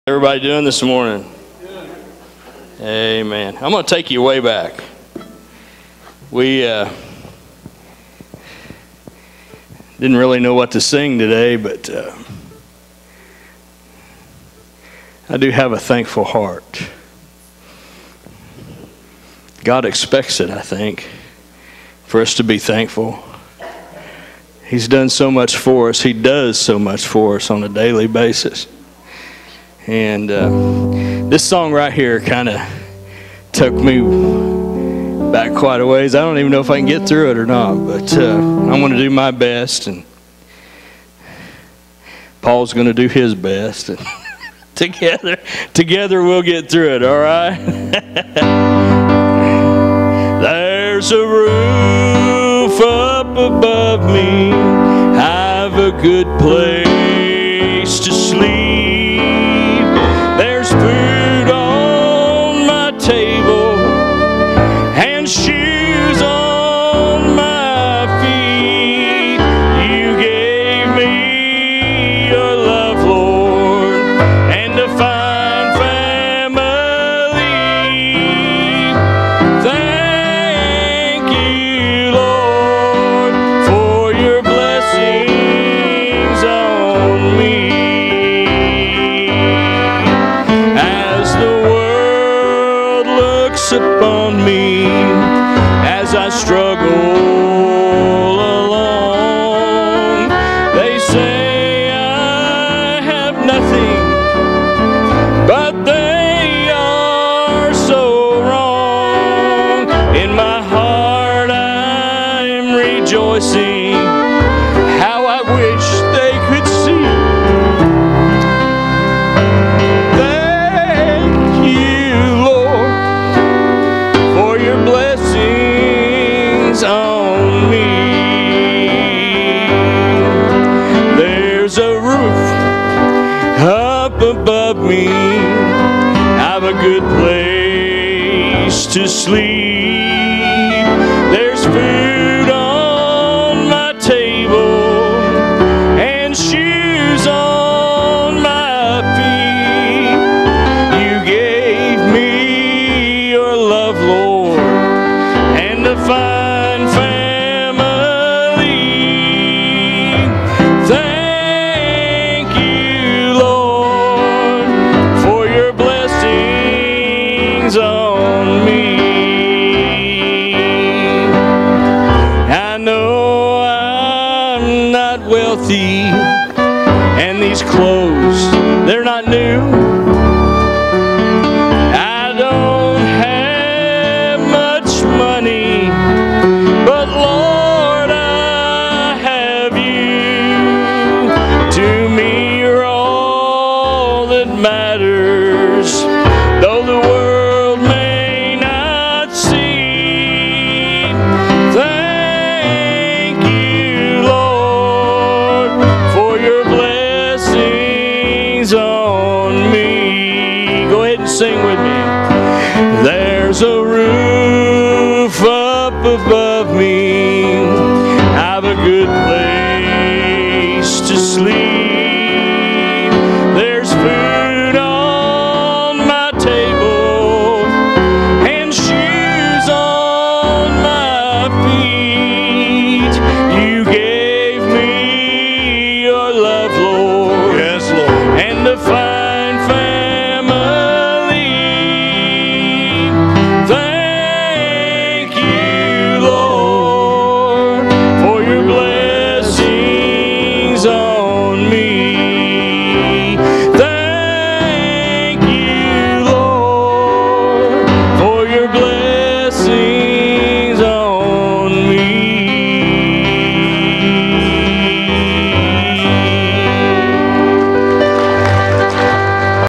Everybody doing this morning? Amen. I'm going to take you way back. We didn't really know what to sing today, but I do have a thankful heart. God expects it, I think, for us to be thankful. He's done so much for us. He does so much for us on a daily basis. And this song right here kind of took me back quite a ways. I don't even know if I can get through it or not, but I'm going to do my best, and Paul's going to do his best, and together we'll get through it, all right? There's a roof up above me, I've a good place to sleep. There's food on my table and shoes on my feet. You gave me your love, Lord, and a fine family. Thank you, Lord, for your blessings on me. Upon me as I struggle along. They say I have nothing, but they are so wrong. In my heart I'm rejoicing, how I wish they could see. On me. There's a roof up above me, I've a good place to sleep. There's food on my table and shoes on my feet. You gave me your love, Lord, and a fine on me. I know I'm not wealthy, and these clothes, they're not new. I don't have much money, but Lord, I have you. To me, you're all that matters, though the world on me. Go ahead and sing with me. There's a roof up above me, I've a good place to sleep.